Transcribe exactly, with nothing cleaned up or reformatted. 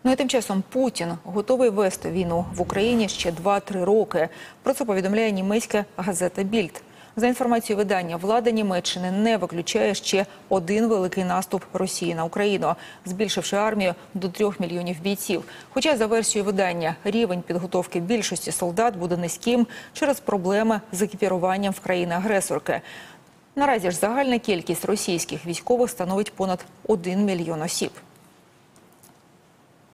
Ну і тим часом Путін готовий вести війну в Україні ще два-три роки. Про це повідомляє німецька газета «Більд». За інформацією видання, влада Німеччини не виключає ще один великий наступ Росії на Україну, збільшивши армію до трьох мільйонів бійців. Хоча, за версією видання, рівень підготовки більшості солдат буде низьким через проблеми з екіпіруванням в країни-агресорки. Наразі ж загальна кількість російських військових становить понад один мільйон осіб.